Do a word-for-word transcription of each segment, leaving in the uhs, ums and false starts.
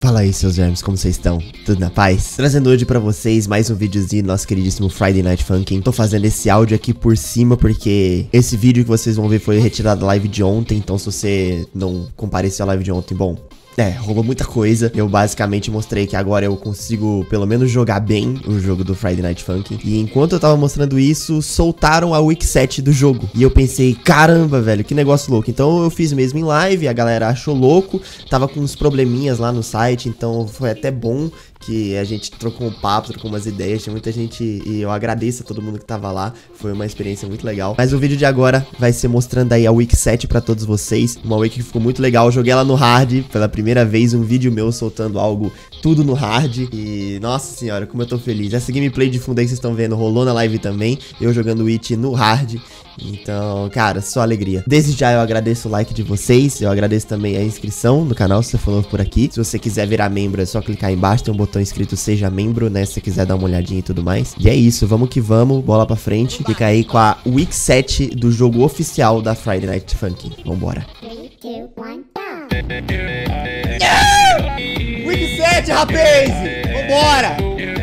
Fala aí, seus vermes, como vocês estão? Tudo na paz? Trazendo hoje pra vocês mais um videozinho do nosso queridíssimo Friday Night Funkin'. Tô fazendo esse áudio aqui por cima porque esse vídeo que vocês vão ver foi retirado da live de ontem. Então se você não compareceu à live de ontem, bom... É, rolou muita coisa. Eu basicamente mostrei que agora eu consigo pelo menos jogar bem o jogo do Friday Night Funkin'. E enquanto eu tava mostrando isso, soltaram a Week sete do jogo. E eu pensei, caramba, velho, que negócio louco. Então eu fiz mesmo em live, a galera achou louco. Tava com uns probleminhas lá no site, então foi até bom que a gente trocou um papo, trocou umas ideias. Tinha muita gente e eu agradeço a todo mundo que tava lá. Foi uma experiência muito legal. Mas o vídeo de agora vai ser mostrando aí a Week sete pra todos vocês. Uma Week que ficou muito legal. Eu joguei ela no hard pela primeira vez, um vídeo meu soltando algo tudo no hard. E nossa senhora, como eu tô feliz. Essa gameplay de fundo aí que vocês estão vendo rolou na live também. Eu jogando It no hard. Então, cara, só alegria. Desde já eu agradeço o like de vocês. Eu agradeço também a inscrição no canal, se você for novo por aqui. Se você quiser virar membro, é só clicar aí embaixo, tem um botão escrito Seja Membro, né? Se você quiser dar uma olhadinha e tudo mais. E é isso, vamos que vamos, bola pra frente. Fica aí com a Week sete do jogo oficial da Friday Night Funkin'. Vambora. Yeah! Week sete, rapaz! Vambora!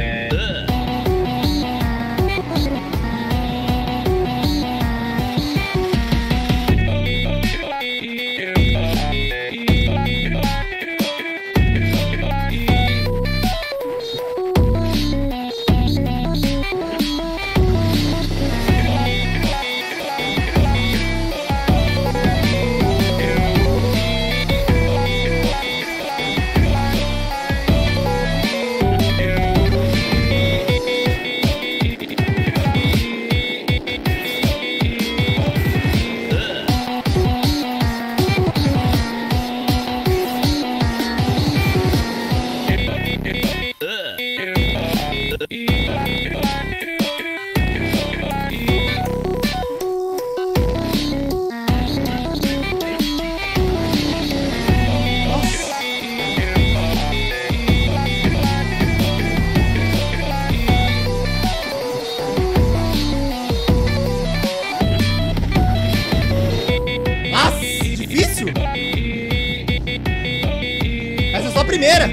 Primeira.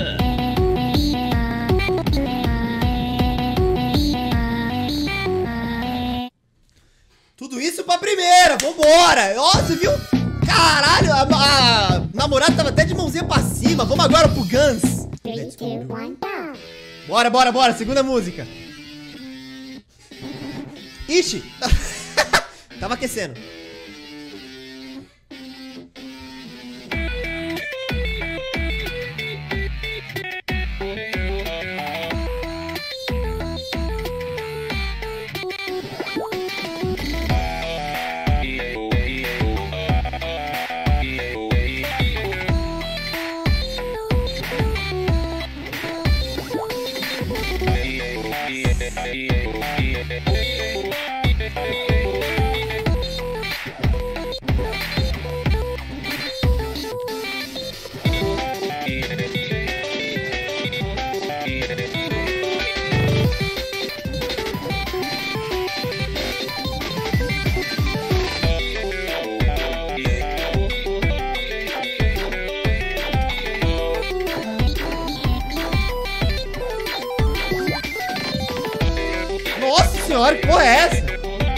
Tudo isso pra primeira, vambora. Nossa, viu? Caralho, a, a namorada tava até de mãozinha pra cima. Vamos agora pro Guns. Bora, bora, bora, segunda música. Ixi. Tava aquecendo. Nossa senhora, que porra é essa?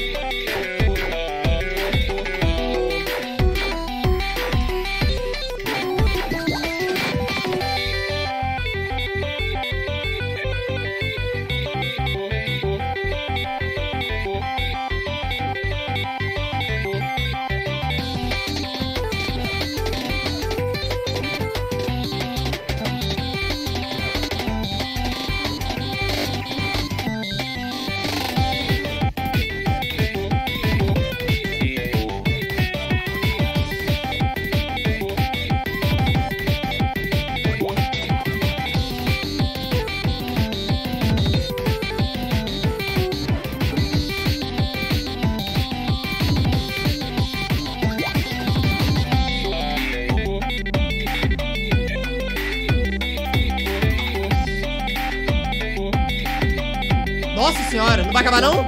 Nossa senhora, não vai acabar não?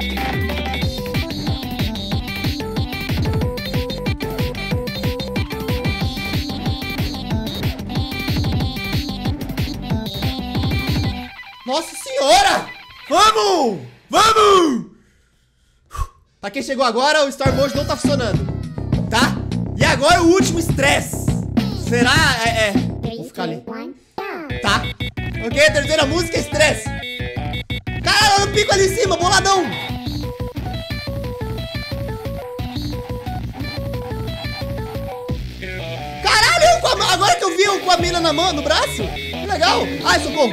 Nossa senhora! Vamos! Vamos! Pra quem chegou agora, o Story Mode não tá funcionando, tá? E agora o último estresse. Será? É, é. Vou ficar ali. Tá. Ok, a terceira música é estresse. Caralho, olha o pico ali em cima, boladão. Caralho, com a, agora que eu vi eu com a mina na mão, no braço. Que legal. Ai, socorro.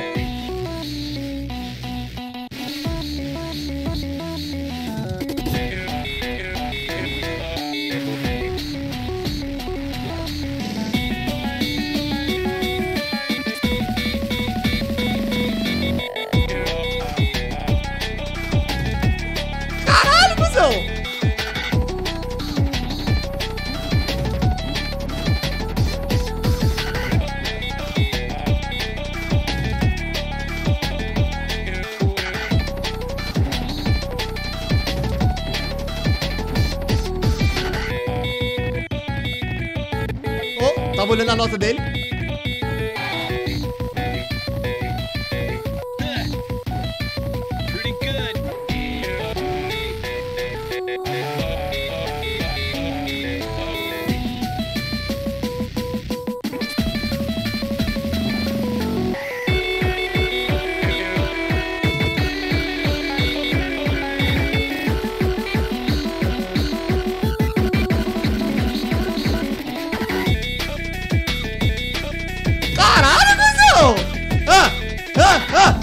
Tava olhando a nota dele. Ah! Ah! Ah!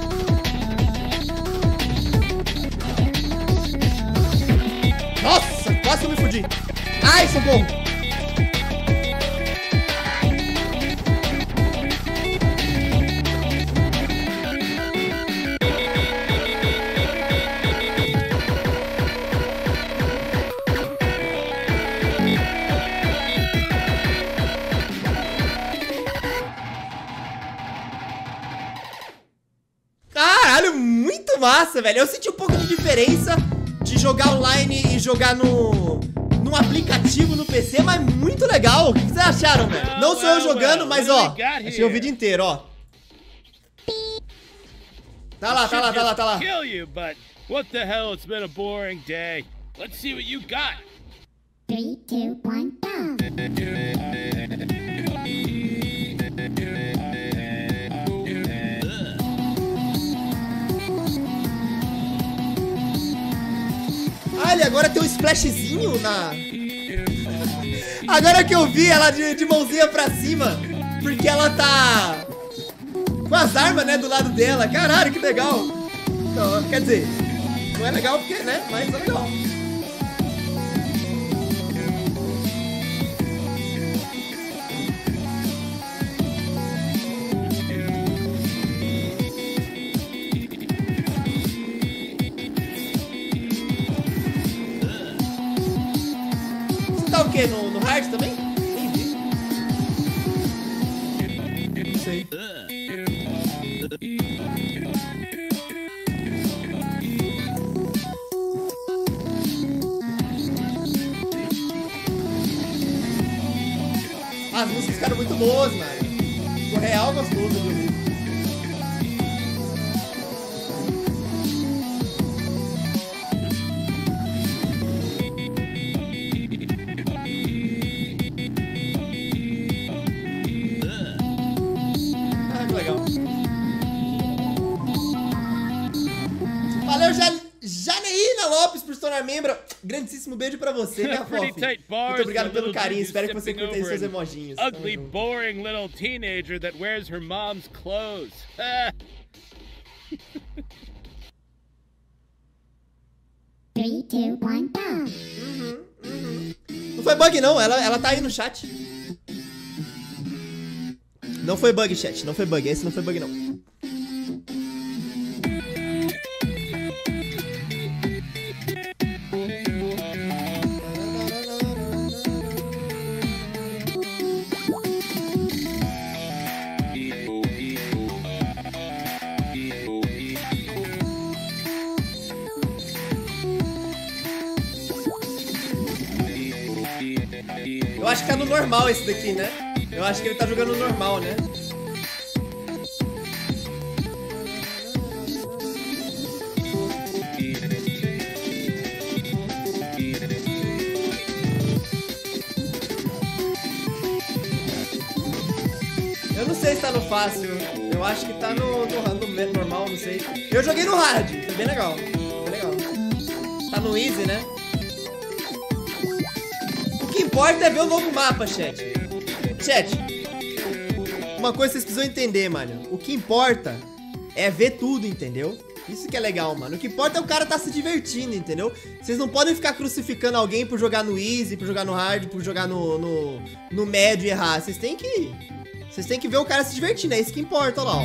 Nossa, quase que eu me fudi. Ai, socorro. Caralho, muito massa, velho. Eu senti um pouco de diferença de jogar online e jogar no num aplicativo no P C, mas muito legal. O que vocês acharam, velho? Não sou eu jogando, mas ó, achei o vídeo inteiro, ó. Tá lá, tá lá, tá lá, tá lá. What the hell? It's been a boring day. Let's see what you got. Three, two, one, go. Olha, agora tem um splashzinho na... Agora que eu vi ela de, de mãozinha pra cima, porque ela tá com as armas, né, do lado dela. Caralho, que legal. Então, quer dizer, não é legal porque, né, mas é legal. Tá o quê? No, no hard também? Entendi. Não sei. As músicas ficaram muito boas, mano. Ficou real gostoso de ouvir. Valeu, Janeína Lopes, por se tornar membro. Grandíssimo beijo pra você, minha fofa. Muito obrigado pelo carinho. Espero que você curta aí seus emojinhos. Ugly, boring little teenager that wears her mom's clothes. Three, two, one, go. Uhum, uhum. Não foi bug, não. Ela, ela tá aí no chat. Não foi bug, chat. Não foi bug. Esse não foi bug, não. Eu acho que tá no normal esse daqui, né? Eu acho que ele tá jogando no normal, né? tá no fácil. Eu acho que tá no, no, no normal, não sei. Eu joguei no hard, foi bem legal. Foi legal. Tá no easy, né? O que importa é ver o novo mapa, chat. Chat. Uma coisa que vocês precisam entender, mano. O que importa é ver tudo, entendeu? Isso que é legal, mano. O que importa é o cara tá se divertindo, entendeu? Vocês não podem ficar crucificando alguém por jogar no easy, por jogar no hard, por jogar no, no, no médio e errar. Vocês têm que... Vocês têm que ver o cara se divertindo. É isso que importa, olha lá, ó.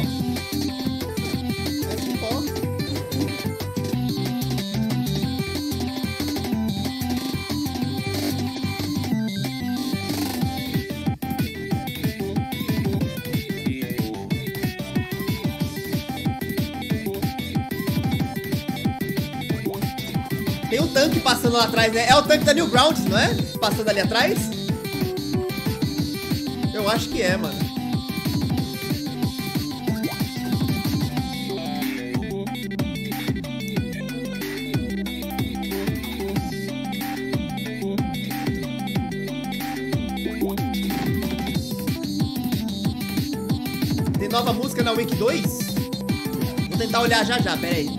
É isso que importa. Tem um tanque passando lá atrás, né? É o tanque da Newgrounds, não é? Passando ali atrás? Eu acho que é, mano. Tem nova música na Week dois? Vou tentar olhar já já, pera aí.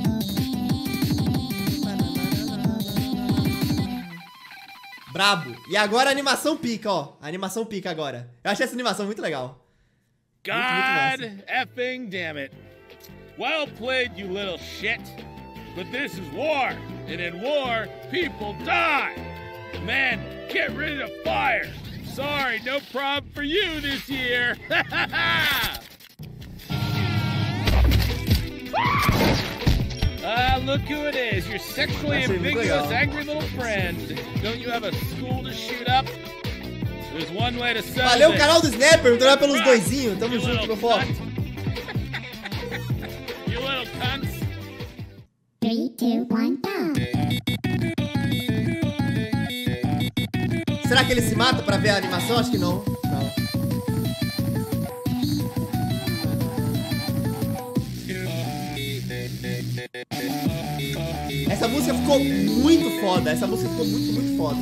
Brabo. E agora a animação pica, ó. A animação pica agora. Eu achei essa animação muito legal. God muito, muito effing damn it. Well played, you little shit. But this is war. And in war, people die. Men, get rid of fire. Sorry, no problem for you this year. Ah, look who it is, your sexually ambiguous, angry little friend. Don't you have a school to shoot up? There's one way to settle Valeu, this. canal do Snapper, muito obrigado pelos doisinhos. Tamo junto, meu foco. You little cunts. Three, two, one, go. Será que ele se mata pra ver a animação? Acho que não. Não. Essa música ficou muito foda. Essa música ficou muito, muito foda.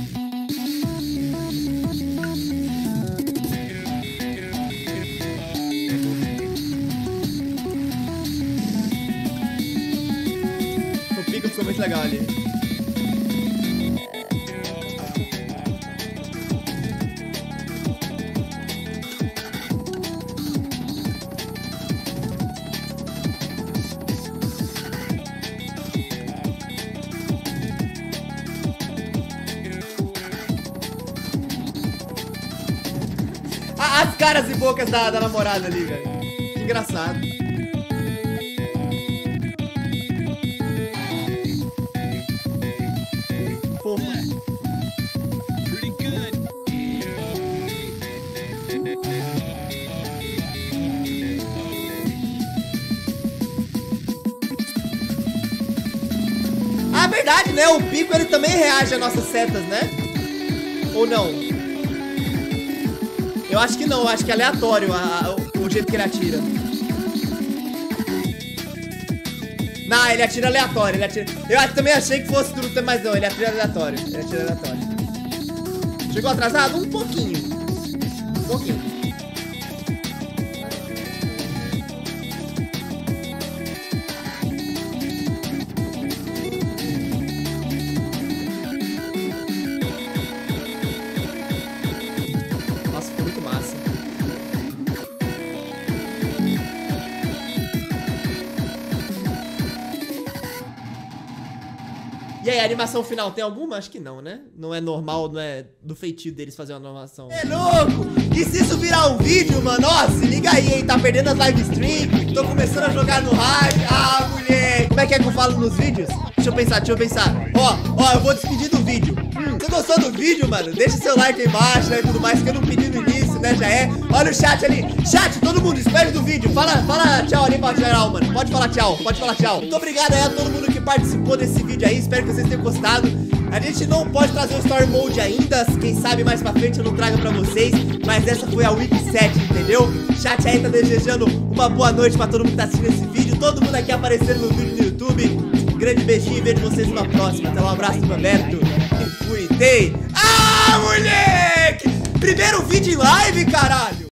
O pico ficou muito legal ali. As caras e bocas da, da namorada ali, velho. Que engraçado. Fofa. Pretty good. Ah, verdade, né? O pico ele também reage às nossas setas, né? Ou não? Eu acho que não, eu acho que é aleatório a, a, o jeito que ele atira. Não, ele atira aleatório, ele atira... Eu também achei que fosse tudo, mas não, ele atira aleatório. Ele atira aleatório. Chegou atrasado? Um pouquinho. Um pouquinho. E aí, a animação final tem alguma? Acho que não, né? Não é normal, não é do feitio deles fazer uma animação. É louco! E se isso virar um vídeo, mano? Ó, se liga aí, hein? Tá perdendo as live stream, tô começando a jogar no hard. Ah, mulher! Como é que é que eu falo nos vídeos? Deixa eu pensar, deixa eu pensar. Ó, ó, eu vou despedir do vídeo. Hum, você gostou do vídeo, mano? Deixa seu like aí embaixo, né? E tudo mais que eu não pedi no início, né? Já é. Olha o chat ali. Chat, todo mundo, espere do vídeo. Fala, fala tchau ali pra geral, mano. Pode falar tchau, pode falar tchau. Muito obrigado aí a todo mundo que participou desse vídeo aí. Espero que vocês tenham gostado. A gente não pode trazer o Story Mode ainda. Quem sabe mais pra frente eu não trago pra vocês. Mas essa foi a Week sete, entendeu? Chat aí tá desejando uma boa noite pra todo mundo que tá assistindo esse vídeo. Todo mundo aqui aparecendo no vídeo no YouTube. Um grande beijinho e vejo vocês numa próxima. Até lá, um abraço do Roberto. E fui, dei. Ah, moleque! Primeiro vídeo em live, caralho!